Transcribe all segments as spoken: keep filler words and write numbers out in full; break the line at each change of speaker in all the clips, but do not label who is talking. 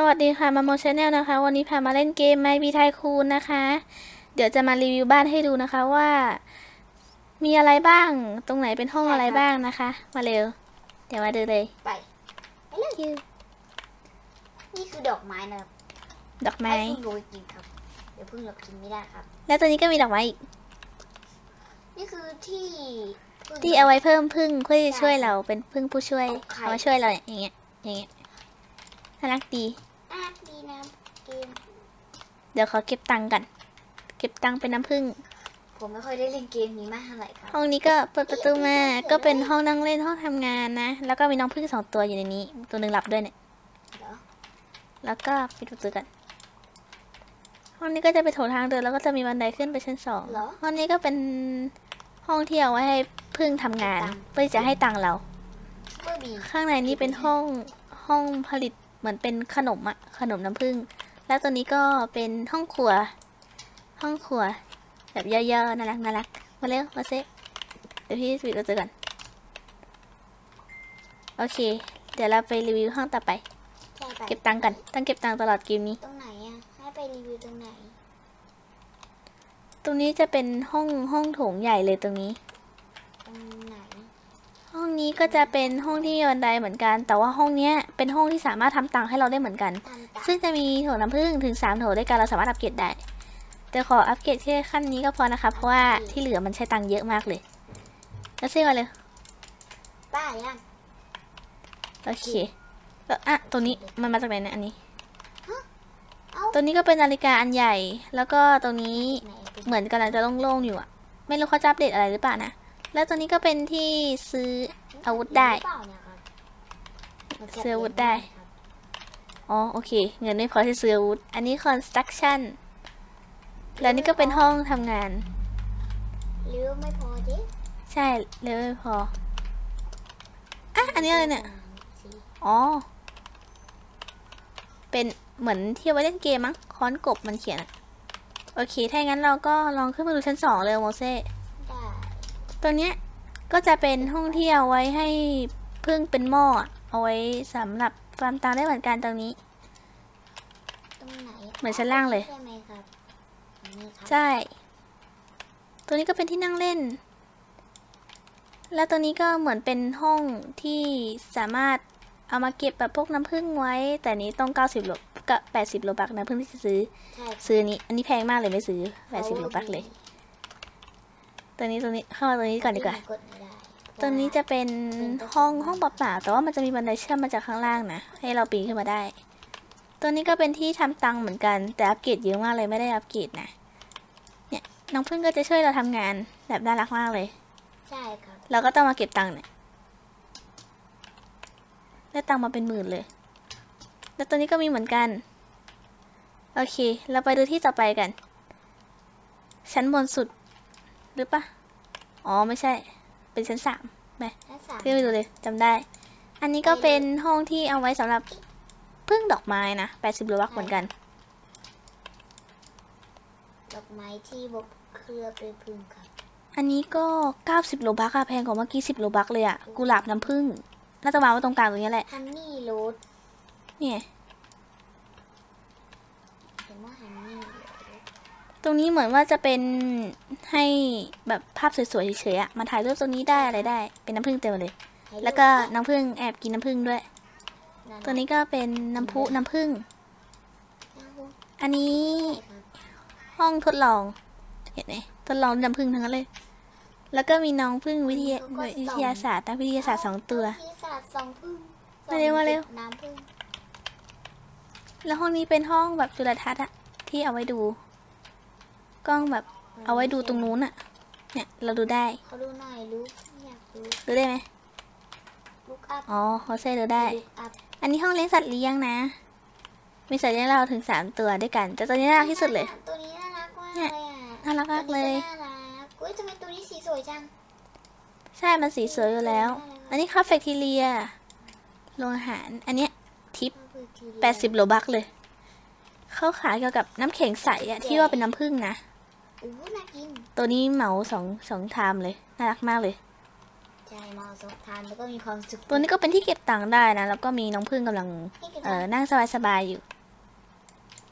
วัสดีค่ะมาโมชแนลนะคะวันนี้พามาเล่นเกมไมบีไทคูนนะคะเดี๋ยวจะมารีวิวบ้านให้ดูนะคะว่ามีอะไรบ้างตรงไหนเป็นห้องอะไรบ้างนะคะมาเร็วเดี๋ยวมาดูเลย
ไปไปเลยนี่คือดอกไม้นะครับ
ดอกไม้
ให้พึ่งโรยกินครับเดี๋ยวพึ่งเรากินไม่ได้ครับ
แล้วตัวนี้ก็มีดอกไม้อีก
นี่คือที่
ที่เอาไว้เพิ่มพึ่งเพื่อช่วยเราเป็นพึ่งผู้ช่วยเอามาช่วยเราอย่างเงี้ยอย่างเงี้ยน่ารักดี
น่ารักดีนะเกม
เดี๋ยวขอเก็บตังค์กันเก็บตังค์เป็นน้ำผึ้ง
ผมไม่ค่อยได้เล่นเกมนี้มากเท่าไหร่ครับ
ห้องนี้ก็เปิดประตูมาก็เป็นห้องนั่งเล่นห้องทำงานนะแล้วก็มีน้องผึ้งสองตัวอยู่ในนี้ตัวหนึ่งหลับด้วยเนี่ยแล้วก็ปิดประตูกันห้องนี้ก็จะเป็นโถทางเดินแล้วก็จะมีบันไดขึ้นไปชั้นสองห้องนี้ก็เป็นห้องที่เอาไว้ให้ผึ้งทำงานเพื่อจะให้ตังค์เราข้างในนี้เป็นห้องห้องผลิตเหมือนเป็นขนมอะขนมน้ำผึ้งแล้วตัวนี้ก็เป็นห้องครัวห้องครัวแบบเยอะๆน่ารักน่ารักมาเร็วมาเซเดี๋ยวพี่ปิดประตูกันโอเคเดี๋ยวเราไปรีวิวห้องต่อไปเก็บตังค์กันต้องเก็บตังค์ตลอดเกมนี้
ตรงไหนอะให้ไปรีวิวตรงไหน
ตรงนี้จะเป็นห้องห้องโถงใหญ่เลยตรงนี้
ตรงไหน
ห้องนี้ก็จะเป็นห้องที่บันไดเหมือนกันแต่ว่าห้องนี้เป็นห้องที่สามารถทำตังค์ให้เราได้เหมือนกันซึ่งจะมีโถน้ำผึ้งถึงสามโถด้วยกันเราสามารถอัปเกรดได้แต่ขออัปเกรดแค่ขั้นนี้ก็พอนะคะเพราะว่าที่เหลือมันใช้ตังค์เยอะมากเลยแล้วเซ่มาเลย
ป้ายัง
โอเคแล้วอ่ะตัวนี้มันมาจากไหนเนี่ยอันนี้ตัวนี้ก็เป็นนาฬิกาอันใหญ่แล้วก็ตรงนี้เหมือนกำลังจะโล่งๆอยู่อะไม่รู้เขาจะอัปเดตอะไรหรือเปล่านะแล้วตัวนี้ก็เป็นที่ซื้ออาวุธได้ซื้ออาวุธได้อ๋อโอเคเงินไม่พอที่ซื้ออาวุธอันนี้ construction แล้วนี่ก็เป็นห้องทำงาน
เรือไม่พอดิ
ใช่เรือไม่พออ่ะอันนี้อะไรเนี่ยอ๋อเป็นเหมือนที่ไว้เล่นเกมมั้งค้อนกบมันเขียนอะโอเคถ้าอย่างนั้นเราก็ลองขึ้นมาดูชั้นสองเลยโมเซ่ตัวเนี้ยก็จะเป็นห้องที่เอาไว้ให้พึ่งเป็นหม้อเอาไว้สำหรับฟาร์มตังได้เหมือนกันตรงนี้
ตรงไหน
เหมือนชั้นล่างเลย
ใช่ไหมครับ
ใช่ตัวนี้ก็เป็นที่นั่งเล่นแล้วตัวนี้ก็เหมือนเป็นห้องที่สามารถเอามาเก็บแบบพวกน้ำผึ้งไว้แต่นี้ต้องเก้าสิบโลก็แปดสิบโลบักนะเพิ่งที่จะซื้อซื้อนี้อันนี้แพงมากเลยไม่ซื้อแปดสิบโลบักเลยตัวนี้ตัวนี้เข้ามาตัวนี้ก่อนดีกว่าตัวนี้จะเป็นห้องห้องเปล่าๆแต่ว่ามันจะมีบันไดเชื่อมมาจากข้างล่างนะให้เราปีนขึ้นมาได้ตัวนี้ก็เป็นที่ทำตังเหมือนกันแต่อัปเกรดเยอะมากเลยไม่ได้อัปเกรดนะเนี่ยน้องพึ่งก็จะช่วยเราทำงานแบบน่ารักมากเลย
ใช่ครับ
เราก็ต้องมาเก็บตังค์เนี่ยได้ตังค์มาเป็นหมื่นเลยแล้วตัวนี้ก็มีเหมือนกันโอเคเราไปดูที่ต่อไปกันชั้นบนสุดหรือปะอ๋อไม่ใช่เป็นชั้นสามไปขึ้นไปดูเลยจำได้อันนี้ก็เป็นห้องที่เอาไว้สำหรับพึ่งดอกไม้นะแปดสิบโลบักเหมือนกัน
ดอกไม้ที่บกเคลือบด้วยพึ่งครับ
อันนี้ก็เก้าสิบโลบักอะแพงกว่าเมื่อกี้สิบโลบักเลยอะกุหลาบน้ำผึ้งน่าจะวางไว้ตรงกลางตรงนี้แหละ
ฮันนี่โรส
เนี่ยตรงนี้เหมือนว่าจะเป็นให้แบบภาพสวยๆเฉยๆอะมาถ่ายรูปตรงนี้ได้อะไรได้เป็นน้ำผึ้งเต็มเลยแล้วก็น้ำผึ้งแอบกินน้ำผึ้งด้วยตัวนี้ก็เป็นน้ำพุน้ำผึ้งอันนี้ห้องทดลองเห็นไหมทดลองน้ำผึ้งทั้งนั้นเลยแล้วก็มีน้องผึ้งวิทยาวิทยาศาสตร์นักวิทยาศาสตร์สองตัวมาเร็วมาเร็วแล้วห้องนี้เป็นห้องแบบจุลทรรศน์อะที่เอาไว้ดูกล้องแบบเอาไว้ดูตรงนู้นอะเนี่ยเราดูได้
เขาดูหน่อยลูกอยากดู
ดูได้ไหมอ๋อเขาใช้ดูได้อันนี้ห้องเลี้ยงสัตว์เลี้ยงนะมีสัตว์เลี้ยงเราถึงสามตัวด้วยกันแต่ตัวนี้น่ารักที่สุดเลย
ตัวนี้น่ารักมากเลยอ่ะ
น่ารักมากเลย
น่ารักอุ้ยทำไมตัวนี้สีสวยจัง
ใช่มันสีสวยอยู่แล้วอันนี้คาเฟ่ทีเรียโรงอาหารอันเนี้ยทิปแปดสิบโลบักเลยเขาขายเกี่ยวกับน้ำแข็งใสอะที่ว่าเป็นน้ำผึ้งนะตัวนี้เหมาสองสองชามเลยน่ารักมากเลย
ใช่เหมาสองชามแล้วก็มีความสุข
ตัวนี้ก็เป็นที่เก็บตังค์ได้นะแล้วก็มีน้องผึ้งกำลังเออนั่งสบายๆอยู่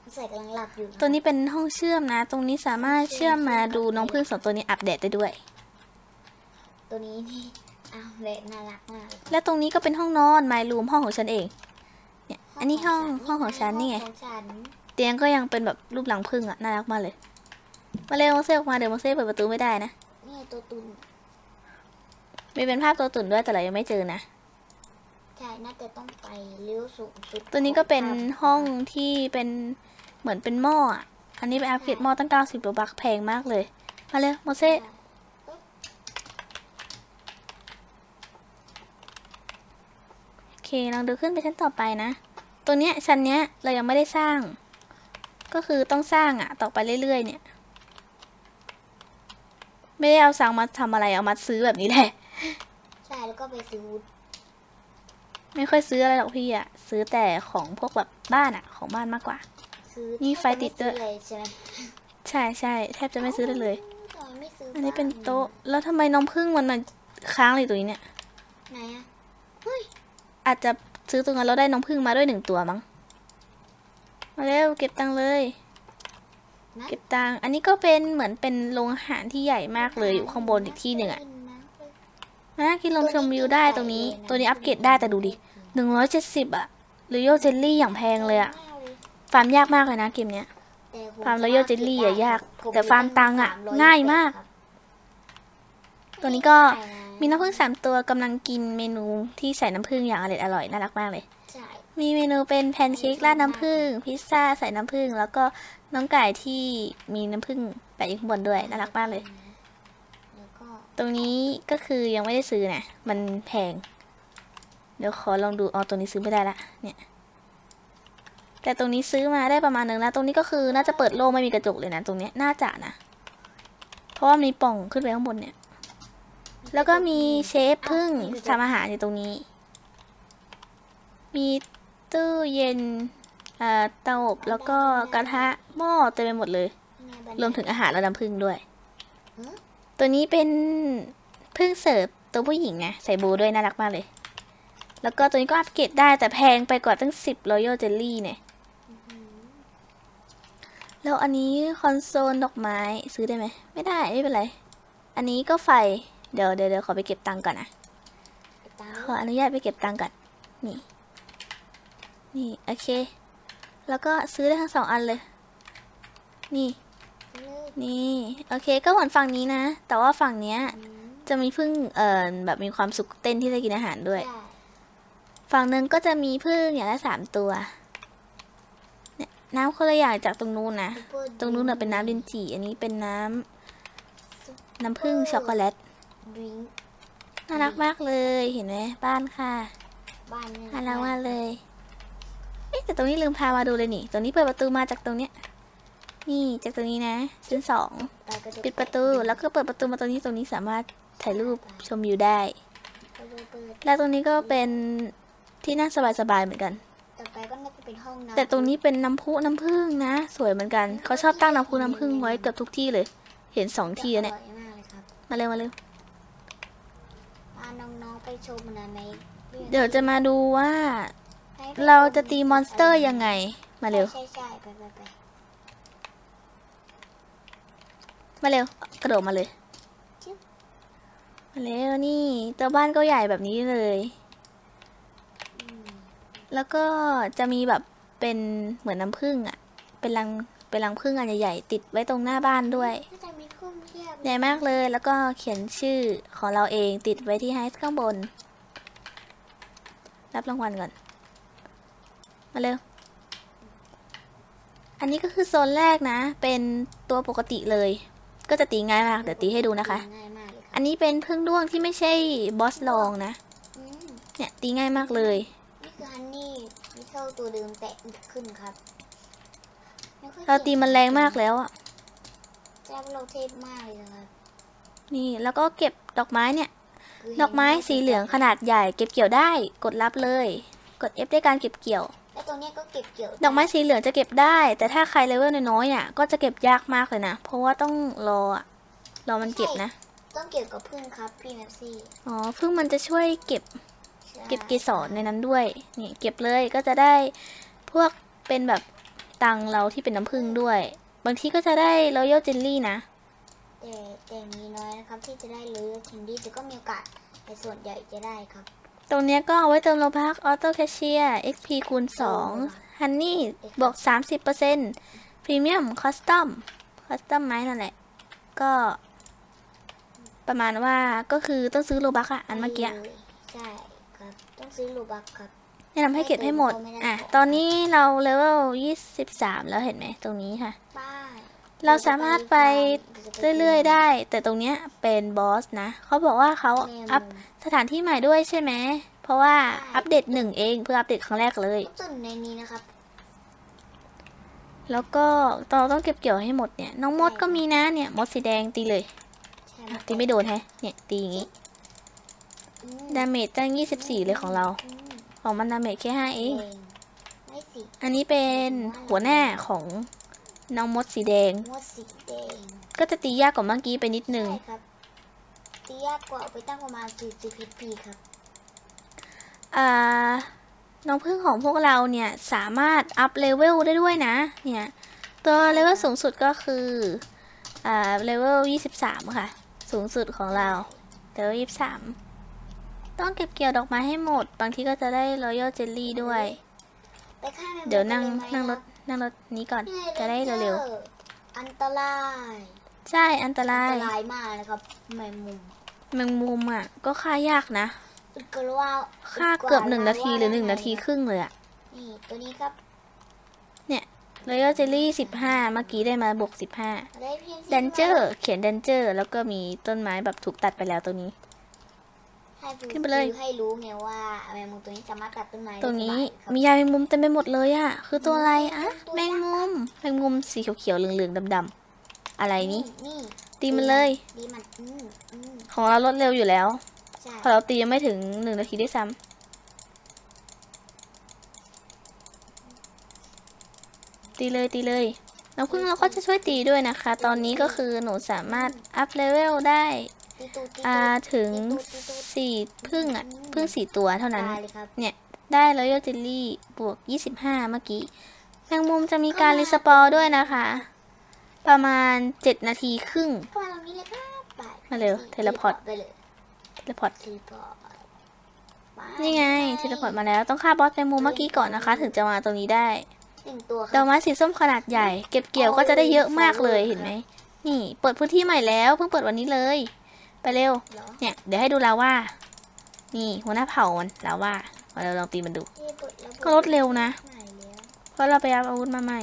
ใส่กำลังหลับอยู่ะ
ตัวนี้เป็นห้องเชื่อมนะ ตรงนี้สามารถเชื่อมมาดูน้องผึ้งสองตัวนี้อัปเดตได้ด้วย
ตัวนี้นี่อ้าวเละน่ารักมากเลย
และตรงนี้ก็เป็นห้องนอนไมรูมห้องของฉันเอง เนี่ย อันนี้ห้องห้องของฉันนี่ไง
ห้องของฉัน
เตียงก็ยังเป็นแบบรูปหลังผึ้งอะน่ารักมากเลย มาเร็วโมเซ่ออกมาเดี๋ยวโมเซ่เปิดประตูไม่ได้นะ
นี่ตัวตุน
มีเป็นภาพตัวตุ่นด้วยแต่เรายังไม่เจอนะ
ใช่น่าจะต้องไปเลี้ยวสูงสุด
ตัวนี้ก็เป็นห้องที่เป็นเหมือนเป็นหม้ออะอันนี้เป็นอัปเกรดหม้อตั้งเก้าสิบโลบักแพงมากเลย มาเร็วโมเซ่โอเคลองดูขึ้นไปชั้นต่อไปนะ ตัวเนี้ยชั้นเนี้ยเรายังไม่ได้สร้าง ก็คือต้องสร้างอะต่อไปเรื่อยๆเนี่ย ไม่ได้เอาสั่งมาทำอะไรเอามาซื้อแบบนี้แหละ
ใช่แล้วก็ไปซื้อวุ้น
ไม่ค่อยซื้ออะไรหรอกพี่อะซื้อแต่ของพวกแบบบ้านอะของบ้านมากกว่า
ซื้อ
นี่ไฟติดด้วย
แทบจะไม่ซื้อเลยใช่ไหม
ใช่ใช่แทบจะไม่ซื้อได้เลย
ทำไมไม่ซื้อ
อันนี้เป็น
บ้าง
โต๊ะ แล้วทำไมน้องพึ่งมันมาค้างเลยตรงนี้เนี่ย
ไหนอะ
อาจจะซื้อตรงนั้นแล้วได้น้องพึ่งมาด้วยหนึ่งตัวมั้ง มาเร็วเก็บตังค์เลย
นะ
เก็บตังค์ อันนี้ก็เป็นเหมือนเป็นโรงอาหารที่ใหญ่มากเลยอยู่ข้างบนอีกที่หนึ่งอะนะกินลมชมวิวได้ตรงนี้ ตัวนี้อัปเกรดได้แต่ดูดิหนึ่งร้อยเจ็ดสิบอะหรือโยเจลลี่อย่างแพงเลยอะฟาร์มยากมากเลยนะเกมเนี้ย
แต่ผ
ฟาร์ม Royal Jelly อะยาก
ผม
แต่ฟาร์มตังค์อะ
สร้
ง่ายมาก
ครับ
ตัวนี้ก็มีน้ำผึ้งสามตัวกำลังกินเมนูที่ใส่น้ำผึ้งอย่างอร่อยอร่อยน่ารักมากเลย
ใช่
มีเมนูเป็นแพนเค้กราดน้ำผึ้งพิซซ่าใส่น้ำผึ้งแล้วก็น้องไก่ที่มีน้ำผึ้งแปะอยู่ข้างบนด้วยน่ารักมากเลย
แล้วก็
ตรงนี้ก็คือยังไม่ได้ซื้อนะมันแพง เดี๋ยวขอลองดูอ๋อตัวนี้ซื้อไม่ได้ละเนี่ยแต่ตรงนี้ซื้อมาได้ประมาณนึงแล้วตรงนี้ก็คือน่าจะเปิดโล่งไม่มีกระจกเลยนะตรงเนี้ยน่าจะนะเพราะว่ามีปล่องขึ้นไปข้างบนเนี่ย แล้วก็มีเชฟผึ้งทำอาหารอยู่ตรงนี้ มีตู้เย็นเอ่อเตาอบแล้วก็กระทะหม้อเต็มไปหมดเลย รวมถึงอาหารและน้ำผึ้งด้วย ตัวนี้เป็นผึ้งเสิร์ฟตัวผู้หญิงนะใส่โบว์ด้วยน่ารักมากเลย แล้วก็ตัวนี้ก็อัปเกรดได้แต่แพงไปกว่าตั้งสิบ Royal Jelly เนี่ยแล้วอันนี้คอนโซลดอกไม้ซื้อได้ไหมไม่ได้ไม่เป็นไร อันนี้ก็ไฟเดี๋ยวเดี๋ยวเดี๋ยวขอไปเก็บตังค์ก่อนนะขออนุญาตไปเก็บตังค์ก่อนนี่นี่โอเค แล้วก็ซื้อได้ทั้งสองอันเลย นี่นี่โอเคก็เหมือนฝั่งนี้นะ แต่ว่าฝั่งเนี้ยจะมีพึ่งเอ่อแบบมีความสุขเต้นที่ได้กินอาหารด้วย ฝั่งหนึ่งก็จะมีพึ่งอย่างละสามตัวเนี่ยน้ำคนละอย่างจากตรงนู้นนะตรงนู้นน่ะเป็นน้ำลินจี่อันนี้เป็นน้ำน้ำผึ้งช็อกโกแลต
ดริงก์
น่ารักมากเลยเห็นไหมบ้านค่ะ
บ้านเนี่ย
น่ารักมากเลยเอ๊ะแต่ตรงนี้ลืมพามาดูเลยนี่ตรงนี้เปิดประตูมาจากตรงเนี้ยนี่จากตรงนี้นะชั้นสองปิดประตูแล้วก็เปิดประตูมาตรงนี้ตรงนี้สามารถถ่ายรูปชมวิวได้ แล้วตรงนี้ก็เป็นที่นั่งสบายๆเหมือนกัน
ต่อไปก็น่าจะเป็นห้องน้ำ
แต่ตรงนี้เป็นน้ำพุน้ำผึ้งนะ สวยเหมือนกันเขาชอบตั้งน้ำพุน้ำผึ้งไว้เกือบทุกที่เลย เห็นสองที่แล้วเนี่ย
อร่อยมากเลยครับ
มาเร็วมาเร็ว
พาน้องๆไปชมนะใน
เดี๋ยวจะมาดูว่า เราจะตีมอนสเตอร์ยังไงมาเร็ว
ใช่ใช่ไปไปไป
มาเร็วกระโดดมาเลยมาเร็วนี่ตัวบ้านก็ใหญ่แบบนี้เลย แล้วก็จะมีแบบเป็นเหมือนน้ำผึ้งอ่ะ เป็นรังเป็นรังผึ้งอันใหญ่ๆติดไว้ตรงหน้าบ้านด้วย
น่าจะมีเครื่องเทียบ
ใหญ่มากเลย แล้วก็เขียนชื่อของเราเองติดไว้ที่ไฮส์ข้างบน รับรางวัลก่อน มาเร็ว อันนี้ก็คือโซนแรกนะ เป็นตัวปกติเลย ก็จะตีง่ายมาก เดี๋ยวตีให้ดูนะคะ
ง่ายมากเลยครับ
อันนี้เป็นผึ้งด้วงที่ไม่ใช่บอสลองนะ
อืม
เนี่ยตีง่ายมากเลย
นี่คือฮันนี่มิเคิลตัวเดิมแตะขึ้นครับไม่ค่อย
เราตีมันแรงมากแล้วอ่ะ
แจ้าเราเทพมากเลยนะครับ
นี่แล้วก็เก็บดอกไม้เนี่ย
คือ
ดอกไม้สีเหลืองขนาดใหญ่เก็บเกี่ยวได้ กดรับเลย กด F ได้การเก็บเกี่ยว
แล้วตัวเนี้ยก็เก็บเกี่ยว
ดอกไม้สีเหลืองจะเก็บได้ แต่ถ้าใครเลเวลน้อยๆเนี่ยก็จะเก็บยากมากเลยนะ เพราะว่าต้องรออะรอมันเก็บนะ
ต้องเกี่ยวกับพึ่งครับพี่แม็ปซี่
อ๋อพึ่งมันจะช่วยเก็บ
ใช่
เก็บเกสรในนั้นด้วย นี่เก็บเลยก็จะได้พวกเป็นแบบตังค์เราที่เป็นน้ำผึ้งด้วย บางทีก็จะได้ Royal Jelly นะ
แต่แต่มีน้อยนะครับที่จะได้เลยเคนดี้แต่ก็มีโอกาสแต่ส่วนใหญ่จะได้ครับ
ตรงเนี้ยก็เอาไว้เติมโลบัคออโต้แคชเชียร์ เอ็กซ์ พี คูณ สอง ฮันนี่บวก สามสิบเปอร์เซ็นต์ พรีเมียมคอสตอม คอสตอมไม้นั่นแหละ ก็ประมาณว่าก็คือต้องซื้อโลบัคอะอันเมื่อกี้
ใช่ครับต้องซื้อลูบักครับ
แนะนำให้เก็บให้หมด อ่ะ ตอนนี้เราเลเวลยี่สิบสามแล้วเห็นไหมตรงนี้ค่ะ
ป้าย
เราสามารถไปเรื่อยๆได้ แต่ตรงเนี้ยเป็นบอสนะ เขาบอกว่าเขาอัพสถานที่ใหม่ด้วยใช่ไหม เพราะว่าอัปเดตหนึ่งเองเพื่ออัปเดตครั้งแรกเลย
ต้นในนี้นะครับ
แล้วก็เราต้องเก็บเกี่ยวให้หมดเนี่ย น้องมดก็มีนะเนี่ย มดสีแดงตีเลย
ใช่
อ่ะตีไม่โดนแฮะ เนี่ยตีอย่างงี้
อืม
ดาเมจตั้งยี่สิบสี่เลยของเรา
อืม
ของมันดาเมจแค่ห้าเอง
แดงไม่สิ
อันนี้เป็นหัวหน้าของน้องมดสีแดง
มดสีแดง
ก็จะตียากกว่าเมื่อกี้ไปนิดนึง
ใช่ครับตียากกว่าเอาไปตั้งประมาณสี่สิบ เอช พี ครับ
อ่า น้องพึ่งของพวกเราเนี่ยสามารถอัพเลเวลได้ด้วยนะ เนี่ย ตัวเลเวลสูงสุดก็คือ อ่า เลเวลยี่สิบสามค่ะ สูงสุดของเราเลเวลยี่สิบสามต้องเก็บเกี่ยวดอกไม้ให้หมด บางทีก็จะได้ Royal Jelly ด้วย
ไปฆ่าแมงมุม
เดี๋ยวนั่ง
กัลยไหม
นั่งรถ
คบ
นั่งรถนี้ก่อน
นี่ไง
จะได้เร็ว
อันตราย
ๆ ใช่อันตรา
อั
ย
นตรายมากนะครับแมงมุม
แมงมุมอ่ะ ก็ฆ่ายากนะ
อึดกว่า
ฆ่าเกือบหนึ่งนาทีหรือหนึ่งนาทีครึ่งเลยอะ
นี่ตัวนี้ครับ
Royal Jelly สิบห้าเมื่อกี้ได้มาบวกสิบห้า
ได้เพียง
Danger เขียน Danger แล้วก็มีต้นไม้แบบถูกตัดไปแล้วตรงนี้
ให้
ขึ้นไปเลย
ให้รู้ไงว่าแมงมุมตัวนี้สามารถตัดต้นไม้ได้
ตรงนี้
สบายครับ
มียาแมงมุมเต็มไปหมดเลยอะคือตัวอะไรอะแมงมุมแมงมุมสีเขียวๆเหลืองๆดำๆอะไรนี่
นี่
ตีมันเลย
ดีมันอืมอืม
ของเราลดเร็วอยู่แล้ว
ใช่
พอเราตียังไม่ถึงหนึ่งนาทีได้วยซ้ำตีเลยตีเลยน้ำพึ่งเราก็จะช่วยตีด้วยนะคะ ตอนนี้ก็คือหนูสามารถอัพเลเวลได้
ตีตูดตี
อ่า
ตูด
ถึง
ตีตูดตีตูด
สี่พึ่งอะพึ่งสี่ตัวเท่านั้น
ตายเลยครับ
เนี่ย ได้ Royal Jelly บวกยี่สิบห้าเมื่อกี้แมงมุมจะมีการรีสปอร์ด้วยนะคะ ประมาณเจ็ดนาทีครึ่ง
เข้ามาตรงนี้เลยครับไป
มาเร็วเทเลพอร์ต
ไปเลย
เทเลพอร์ต
เทเลพอร์ตไป
นี่ไงเทเลพอร์ตมาแล้วต้องฆ่าบอสแมงมุมเมื่อกี้ก่อนนะคะ ถึงจะมาตรงนี้ได้
หนึ่งตัวค
ด
รั
อบ กไม้สีส้มขนาดใหญ่ เก็บเกี่ยวก็จะได้เยอะมากเลยเห็นไหม นี่เปิดพื้นที่ใหม่แล้วเพิ่งเปิดวันนี้เลย ไปเร็ว
เหรอ
เนี่ย เดี๋ยวให้ดูลาว่า นี่หัวหน้าเผ่ามันลาว่ามาเราลองตีมันดู
เย้เปิดแล้ว
ก็ลดเร็วนะ
ไหนแล้ว
เพราะเราไปรับอาวุธมาใหม่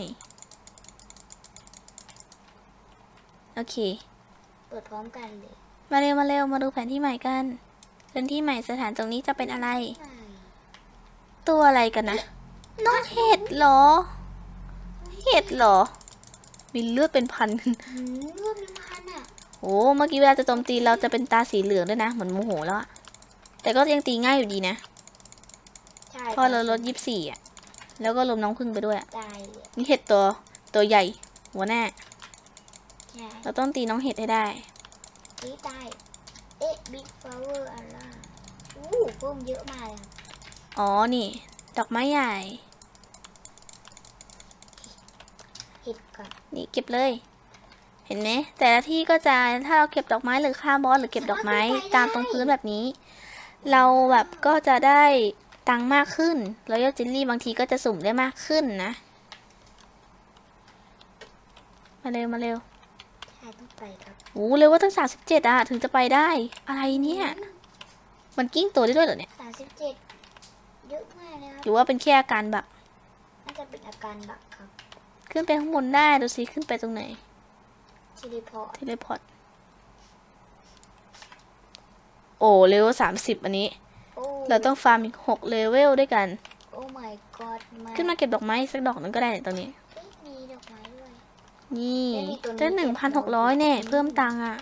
โอเค
เปิดพร้อมกันเลย
มาเร็วมาเร็วมาดูแผนที่ใหม่กันแผนที่ใหม่สถานตรงนี้จะเป็นอะไร
ไหน
ตัวอะไรกันนะน้องเห็ดเหรอ เห็ดเหรอ มีเลือดเป็นพัน
หืมเลือดมีพันอ่ะ
โอ้เมื่อกี้เวลาจะโจมตีเราจะเป็นตาสีเหลืองด้วยนะ เหมือนโมโหแล้วอะแต่ก็ยังตีง่ายอยู่ดีนะ
ใช่
เพราะเราลดยี่สิบสี่อะแล้วก็รวมน้องพึ่งไปด้วยอะ
ตายเลย
นี่เห็ดตัวตัวใหญ่ หัวหน้า
ใช่
เราต้องตีน้องเห็ดให้ได้
ตีตายเอ๊ะบิ๊กฟลาวเวอร์อะไรอู้เพิ่มเยอะมากเลยครับ
อ๋อนี่ ดอกไม้ใหญ่
เห็ดกับ
นี่เก็บเลย เห็นไหมแต่ละที่ก็จะถ้าเราเก็บดอกไม้หรือฆ่าบอสหรือเก็บดอกไม้ตามตรงพื้นแบบนี้ เราแบบก็จะได้ตังค์มากขึ้น Royal Jelly บางทีก็จะสุ่มได้มากขึ้นนะ มาเร็วมาเร็ว
ใช่ต้องไปครับ
โอ้เร็วว่าตั้งสามสิบเจ็ดอะถึงจะไปได้ อะไรเนี่ย มันกิ้งตัวได้ด้วยเหรอเนี่ย
สามสิบเจ็ดเยอะมากนะครับ
หรือว่าเป็นแค่อาการแบบ
น่าจะเป็นอาการบักครับ
ขึ้นไปข้างบนได้ดูสิขึ้นไปตรงไหน
เทเลพอร์ต
เทเลพอร์ต โอ้เลเวลสามสิบอันนี้
โอ้
เราต้องฟาร์มอีกหกเลเวลด้วยกัน
โอ้ my god มา
ขึ้นมาเก็บดอกไม้สักดอกหนึงก็ได้เนี่ยตรงนี้
เอ๊ะมีดอกไม้ด้วย
นี่
เอ้ยมีตัวนี้
ได้หนึ่งพันหกร้อยเนี่ยเพิ่มตังค์อ่ะ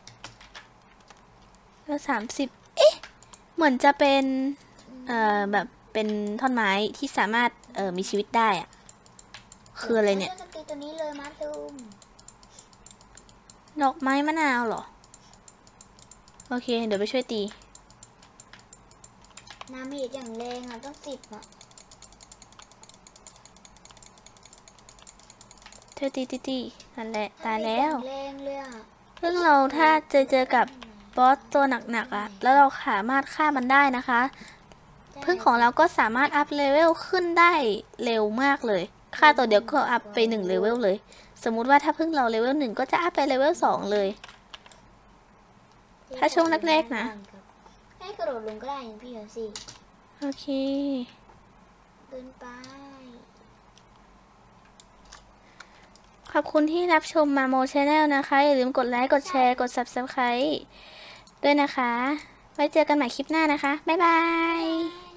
แล้วสามสิบเอ๊ะ เหมือนจะเป็น เอ่อ แบบเป็นท่อนไม้ที่สามารถ เอ่อ มีชีวิตได้อ่ะ คืออะไรเนี่ย
จะตีตัวนี้เลยมาตูม
ดอกไม้มะนาวเหรอ โอเค เดี๋ยวไปช่วยตี
น้ำเห็ดอย่างแรงอ่ะต้องสิบอ่ะ
เธอตีตีตีนั่นแหละตายแล้ว
แรงเลยอ่ะ
ซึ่งเราถ้าเจอเจอกับบอสตัวหนักๆอะแล้วเราสามารถฆ่ามันได้นะคะพึ่งของเราก็สามารถอัพเลเวลขึ้นได้เร็วมากเลยฆ่าตัวเดียวก็อัพไปหนึ่งเลเวลเลยสมมุติว่าถ้าพึ่งเราเลเวลหนึ่งก็จะอัพไปเลเวลสองเลย ถ้าช่วงแรกๆนะ
ให้กระโดดลงก็ได้พี่เอาสิ
โอเค
เดินไป
ขอบคุณที่รับชมมาโมชาแนลนะคะอย่าลืมกดไลค์กดแชร์กด ซับสไครบ์ ด้วยนะคะไว้เจอกันใหม่คลิปหน้านะคะบ๊ายบาย